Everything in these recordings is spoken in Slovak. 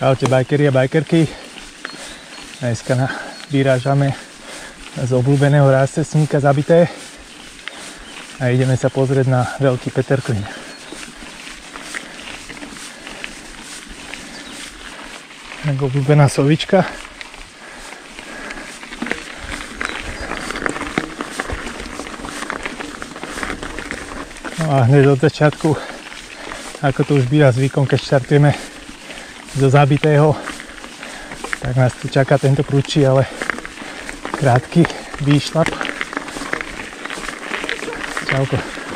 Čaute bajkeri a bajkerky. Dneska vyrážame z obľúbeného rázcestníka Zabité a ideme sa pozrieť na Veľký Peterklín. Tak obľúbená sovička. No a hneď od začiatku, ako to už býva zvykom, keď štartujeme zo Zabitého, tak nás tu čaká tento prudší, ale krátky výšlap. Čauko.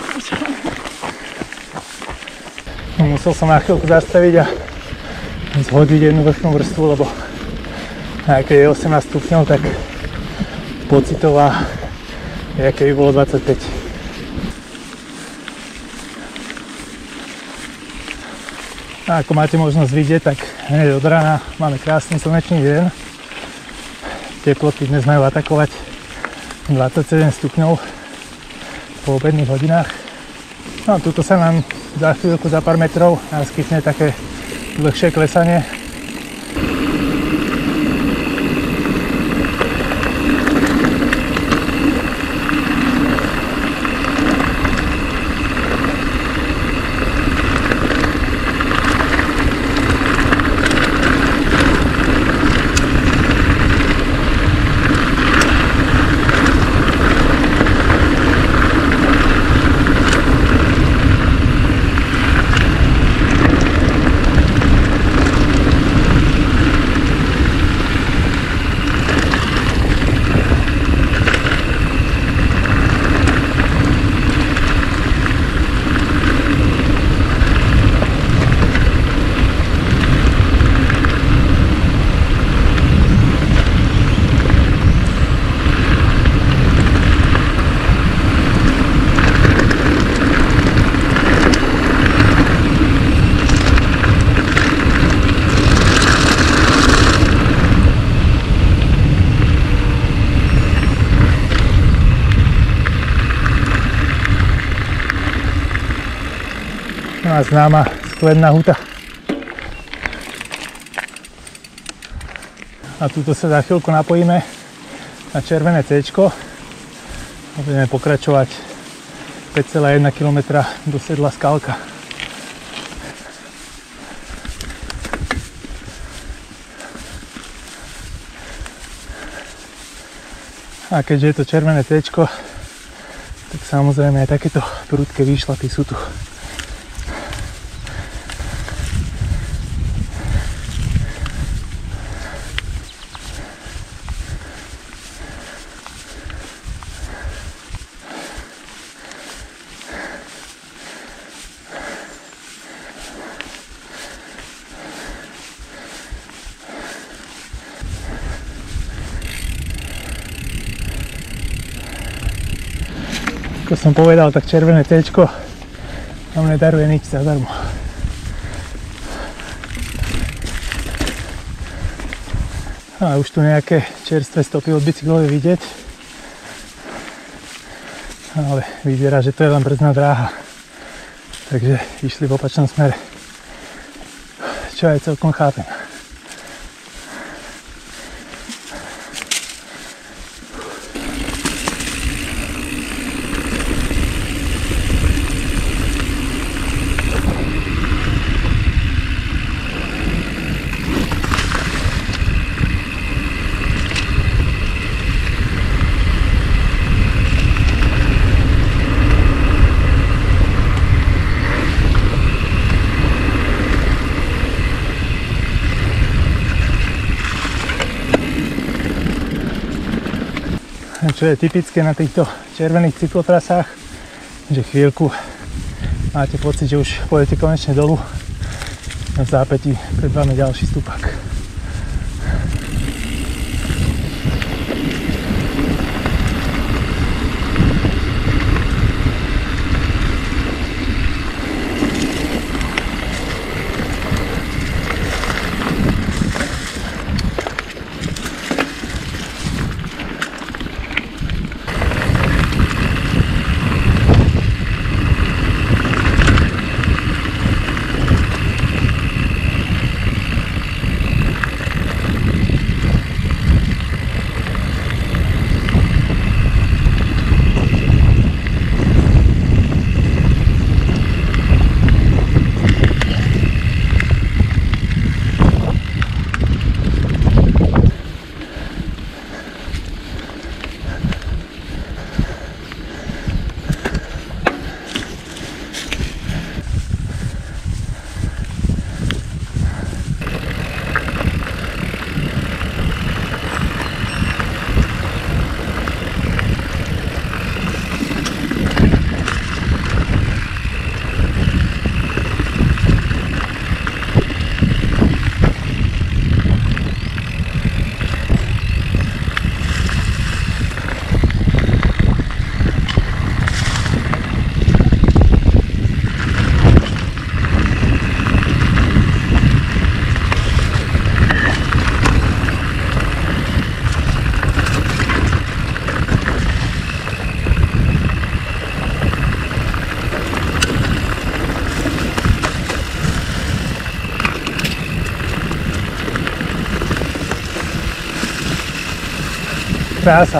No, musel som na chvíľku zastaviť a zhodiť jednu vrchnú vrstvu, lebo aj keď je 18 stupňov, tak pocitová je, aké by bolo 25. A ako máte možnosť vidieť, tak hneď od rána máme krásny slnečný deň. Teploty dnes majú atakovať 27 stupňov po obedných hodinách. No a tuto sa nám za chvíľku, za pár metrov naskytne také dlhšie klesanie. A známa sklená huta. A tuto sa za chvíľku napojíme na červené C-čko a budeme pokračovať 5,1 km do sedla Skalka. A keďže je to červené C-čko, tak samozrejme aj takéto prudké výšlapy sú tu. Ako som povedal, tak červené C-čko nám nedaruje nič zadarmo. A už tu nejaké čerstvé stopy od bicyklov je vidieť, ale vyzerá, že to je len brzdná dráha, takže išli v opačnom smere, čo aj celkom chápem. Čo je typické na týchto červených cyklotrasách, že chvíľku máte pocit, že už pôjdete konečne dolu a v zápätí pred vami ďalší stupak. krása.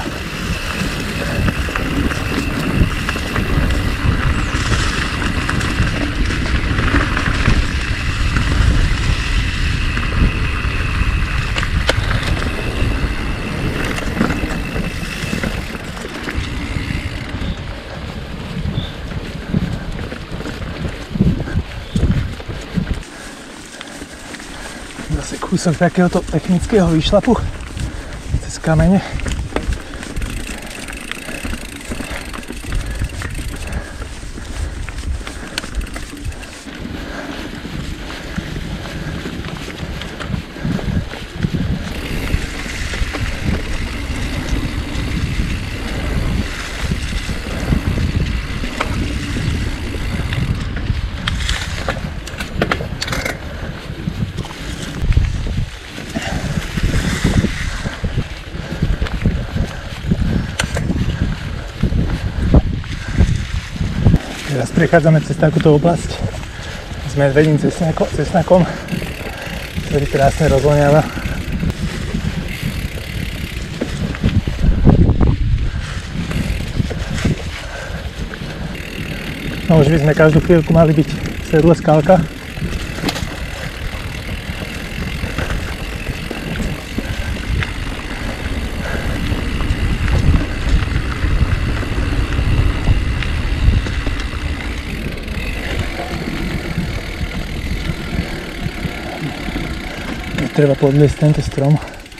Zase kúsok takéhoto technického výšlapu cez kamene. Teraz prechádzame cez takúto oblasť s medvedím cesnakom, ktorý krásne rozvoňava. No už by sme každú chvíľku mali byť v sedle Skalka. Treba podliesť tento strom.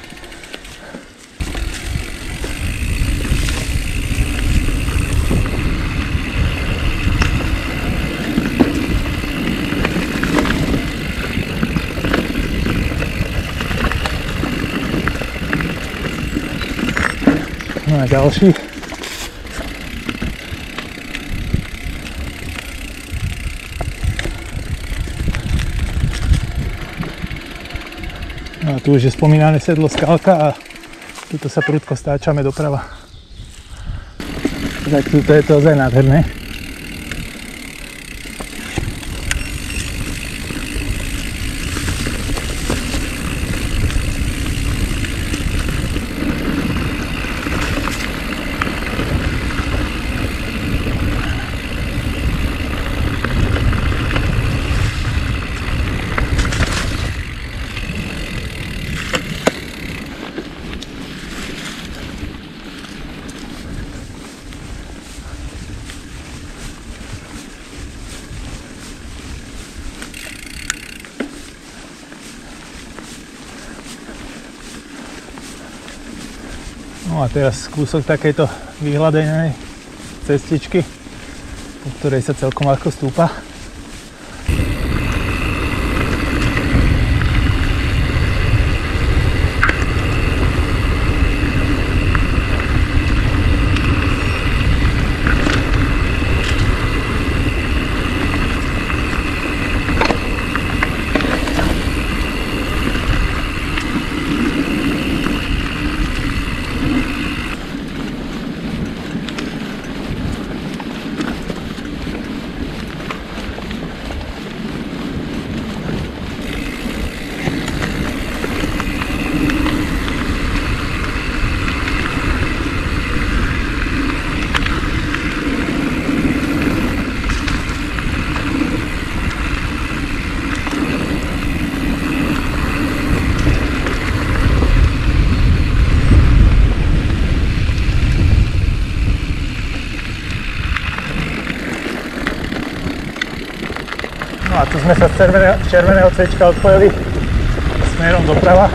No a ďalší. No a tu už je spomínané sedlo Skalka a tuto sa prudko stáčame doprava. Tak tuto je to ozaj nádherné. No a teraz kúsok takejto vyhľadenej cestičky, po ktorej sa celkom ľahko stúpa. No a tu sme sa z červeného C-čka odpojili smerom doprava.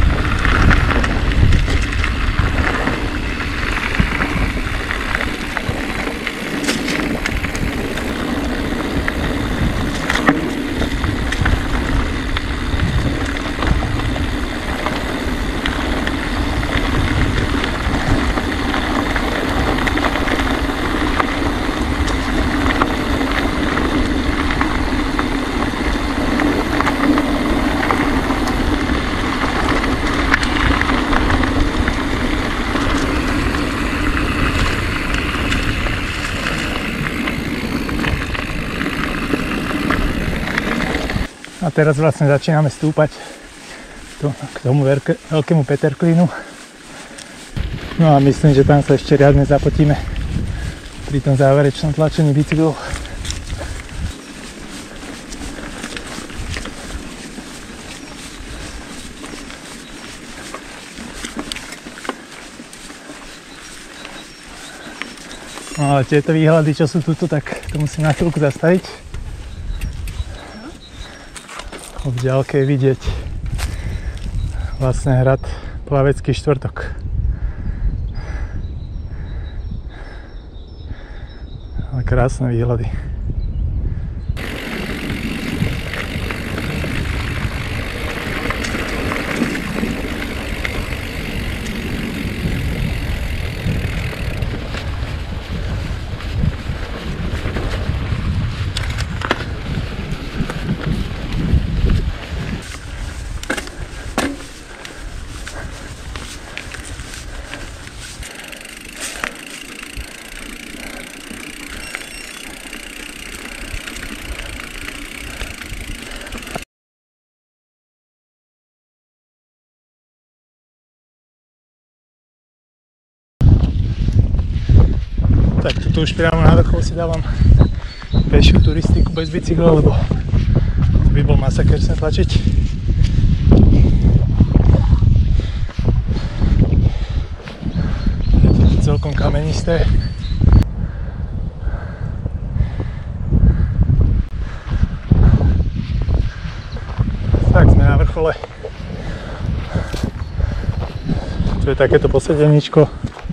A teraz vlastne začíname stúpať k tomu veľkému Peterklínu. No a myslím, že tam sa ešte riadne zapotíme pri tom záverečnom tlačení bicyklov. No ale tieto výhľady, čo sú tuto, tak to musím na chvíľku zastaviť. V ďalke je vidieť vlastne hrad Plavecký štvrtok. Ale krásne výhľady. Tak tu už priamo na vrchol si dávam pešiu turistiku bez bicykla, lebo to by bol masaker sem tlačiť. Je to celkom kamenisté. Tak sme na vrchole. Tu je takéto posedeničko.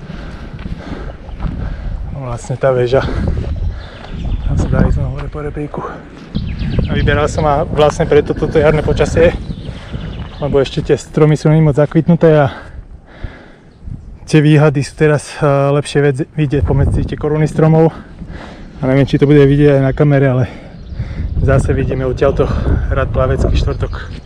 Vlastne tá väža. Tam sa dá ísť hore po rebríku. A vyberal som a vlastne preto toto jarné počasie, lebo ešte tie stromy sú není moc zakvitnuté a tie výhľady sú teraz lepšie vidieť pomedzi tie koruny stromov. A neviem, či to bude vidieť aj na kamere, ale zase vidíme odtiaľto hrad Plavecký štvrtok.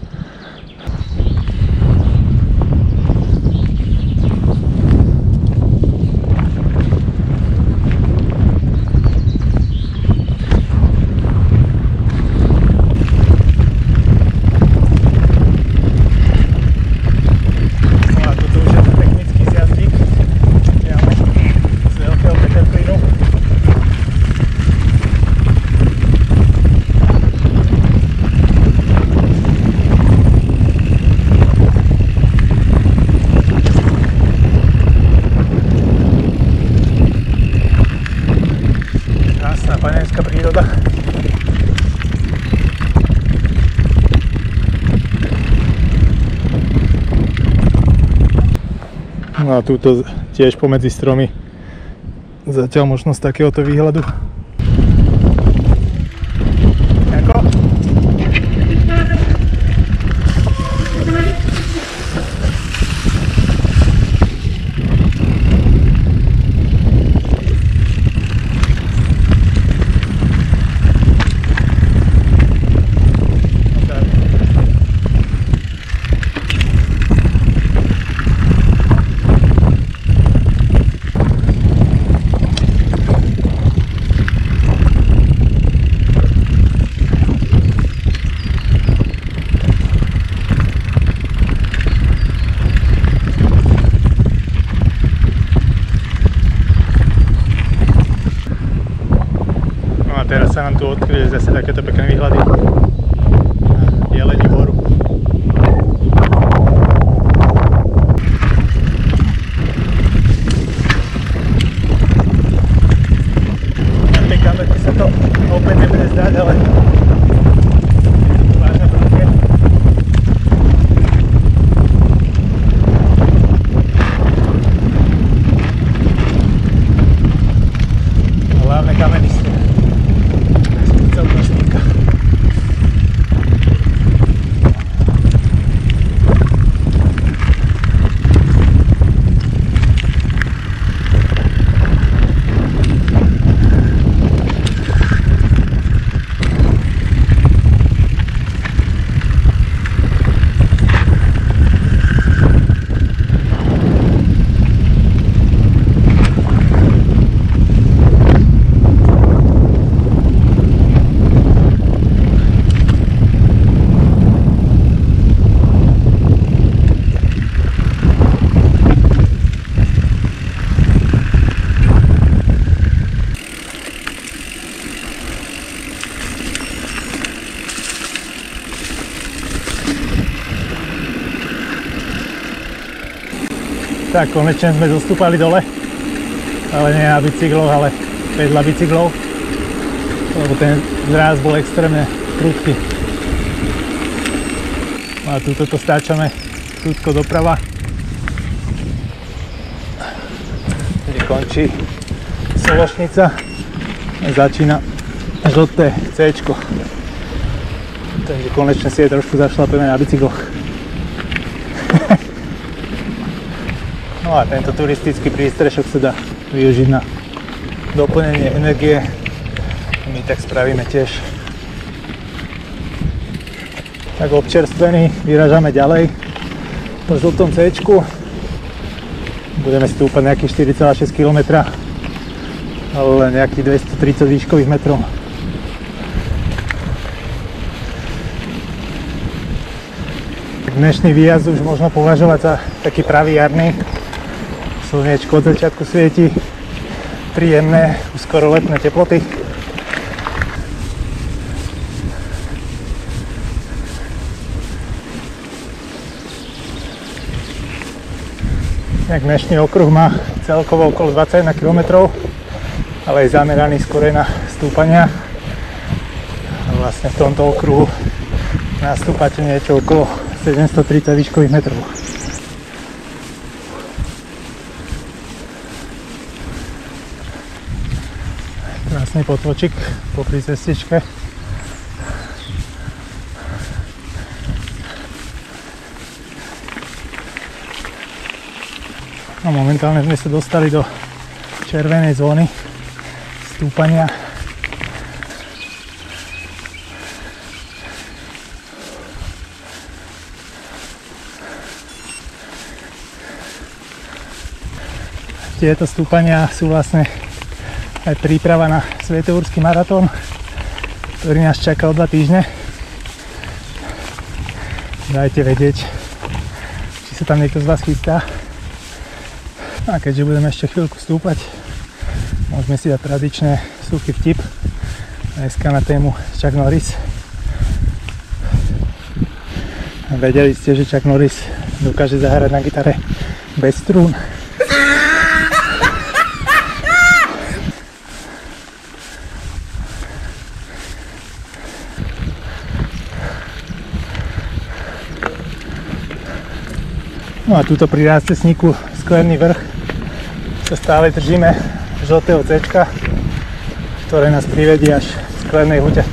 Príroda. No a túto tiež pomedzi stromy zatiaľ možnosť takéhoto výhľadu. Ako? Teraz sa nám tu odkryli zase takéto pekné výhľady na Jelení horu. Na tej kamerke sa to opäť nebude zdať, ale je to tu vážne prudké. Hlavne kamenisté. Tak konečne sme zostúpali dole, ale nie na bicykloch, ale vedľa bicyklov, lebo ten zráz bol extrémne prudký. No a túto to stáčame prudko doprava, kde končí Sološnica a začína žlté C-čko. Takže konečne si je trošku zašlapeme na bicykloch. No a tento turistický prístrešok sa dá využiť na doplnenie energie. My tak spravíme tiež. Tak občerstvení vyražame ďalej po žltom C-čku. Budeme stúpať nejakých 4,6 km, ale nejakých 230 výškových metrov. Dnešný výjazd už možno považovať za taký pravý jarný. Slniečko od začiatku svieti, príjemné, skoro letné teploty. Dnešný okruh má celkovo okolo 21 km, ale je zameraný skôr na stúpania. A vlastne v tomto okruhu nastúpate niečo okolo 730 výškových metrov. Krásny potvočik popri cestičke. No momentálne sme sa dostali do červenej zóny stúpania. Tieto stúpania sú vlastne aj príprava na Svätoúrsky maratón, ktorý nás čaká o 2 týždne. Dajte vedieť, či sa tam niekto z vás chystá. A keďže budeme ešte chvíľku stúpať, môžeme si dať tradičné suchý vtip. Dneska na tému Chuck Norris. Vedeli ste, že Chuck Norris dokáže zahrať na gitare bez strún? No a tuto pri rástesníku Sklený vrch sa stále držíme žltého C-čka, ktoré nás privedie až k Sklenej hute.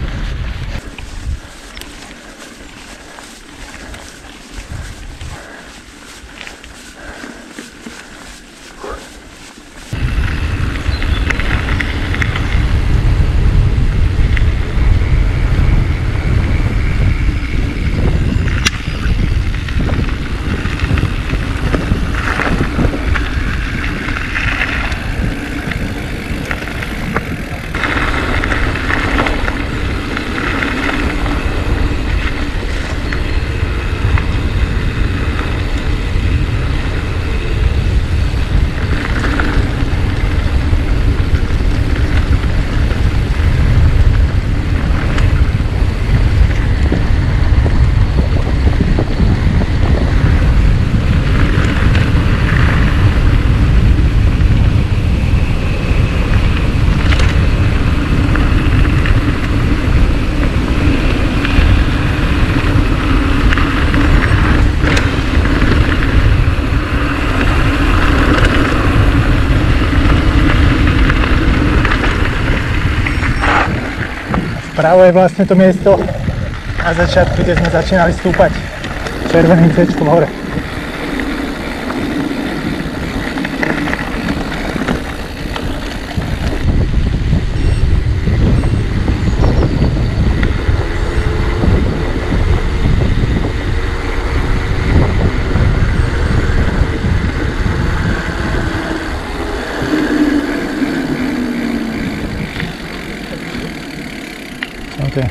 Vpravo je vlastne to miesto na začiatku, kde sme začínali stúpať červeným C-čkom hore. Okay.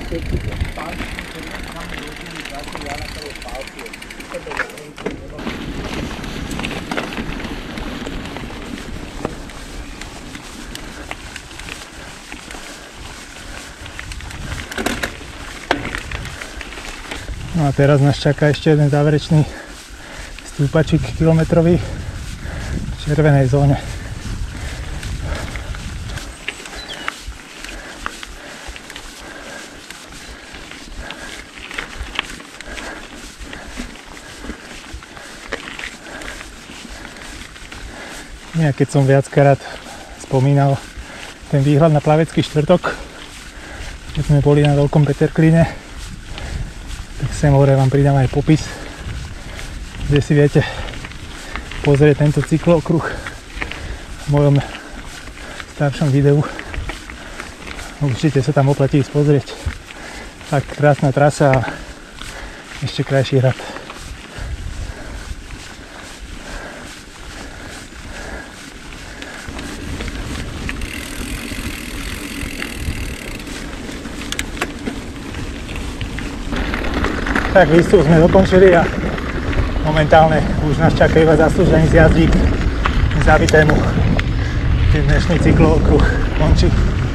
No a teraz nás čaká ešte jeden záverečný stúpačík kilometrový červenej zóne. Ja keď som viackrát spomínal ten výhľad na Plavecký štvrtok, keď sme boli na Veľkom Peterklíne, tak sem hore vám pridám aj popis, kde si viete pozrieť tento cyklookruh v mojom staršom videu. Určite sa tam oplatí ísť pozrieť. Tak krásna trasa a ešte krajší hrad. Tak výstup sme dokončili a momentálne už nás čaká iba zaslúžený zjazdík k zabitému, keď dnešný cyklookruh končí.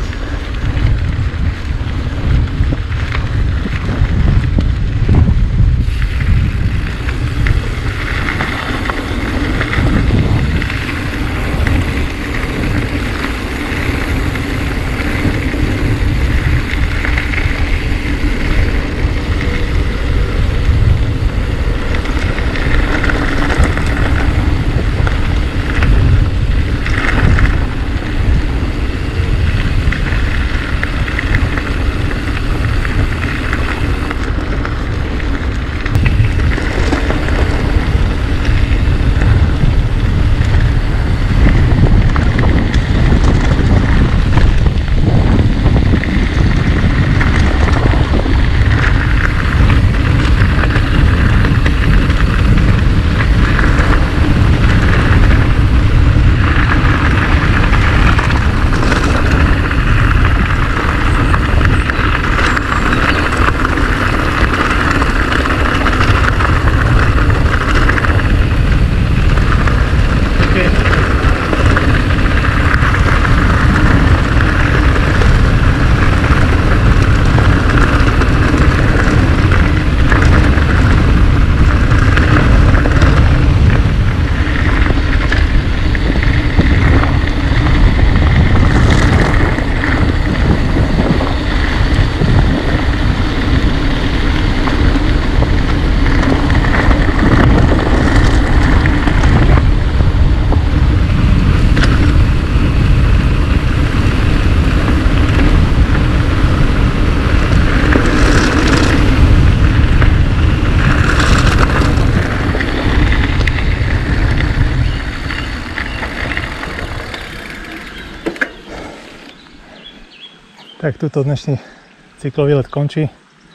Tak tuto dnešný cyklovýlet končí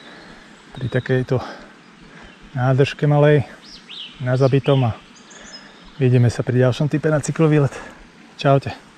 pri takejto nádržke malej na zabitom a vidíme sa pri ďalšom type na cyklovýlet. Čaute.